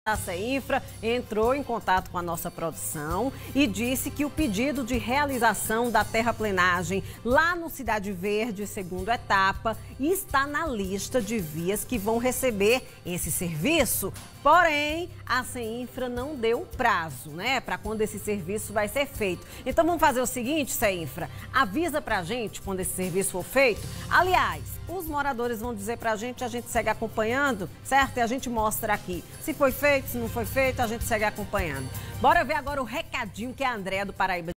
A CEINFRA entrou em contato com a nossa produção e disse que o pedido de realização da terraplenagem lá no Cidade Verde, segunda etapa, está na lista de vias que vão receber esse serviço. Porém, a CEINFRA não deu prazo, né, para quando esse serviço vai ser feito. Então vamos fazer o seguinte, CEINFRA, avisa pra gente quando esse serviço for feito. Aliás, os moradores vão dizer pra gente, a gente segue acompanhando, certo? E a gente mostra aqui se foi feito, se não foi feito, a gente segue acompanhando. Bora ver agora o recadinho que a Andréa do Paraíba